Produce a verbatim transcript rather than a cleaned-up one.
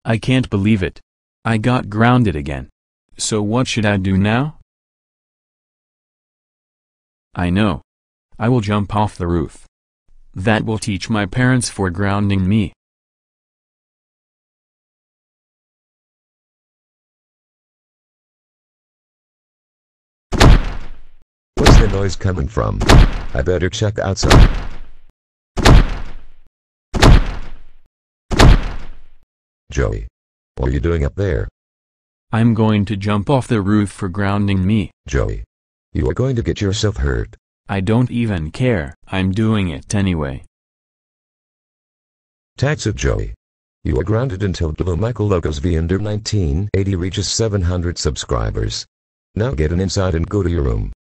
I can't believe it. I got grounded again. So what should I do now? I know. I will jump off the roof. That will teach my parents for grounding me. What's the noise coming from? I better check outside. Joey, what are you doing up there? I'm going to jump off the roof for grounding me. Joey, you are going to get yourself hurt. I don't even care. I'm doing it anyway. That's it, Joey. You are grounded until Blue Michael Logos V under nineteen eighty reaches seven hundred subscribers. Now get an inside and go to your room.